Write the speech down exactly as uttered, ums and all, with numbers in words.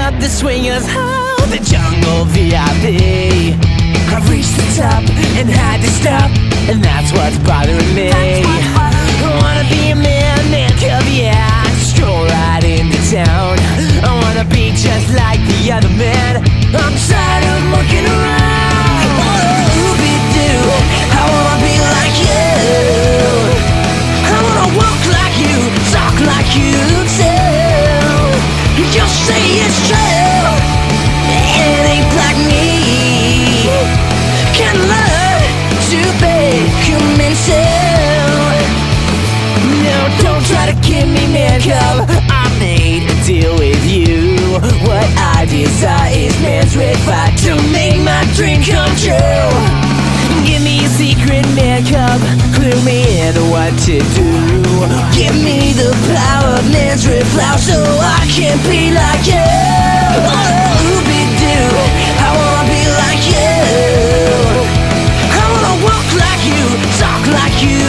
up the swingers, oh, the jungle V I P. I've reached the top and had to stop, and that's what's bothering me. I wanna be a man, man cub, yeah, stroll right into town. I wanna be just like the other man. I'm tired of looking around. Oh, Ooby-Doo, I wanna be like you. I wanna walk like you, talk like you too. You say it's true, it ain't like me. Can learn to be human too. No, don't try to kid me, man cub. I made a deal with you. What I desire is man's red fire to make my dream come true. Give me a secret, man cub, clue me in what to do. Give me the power of man's red flower so I can be like you. Oh, Ooby-Doo, I wanna be like you. I wanna walk like you, talk like you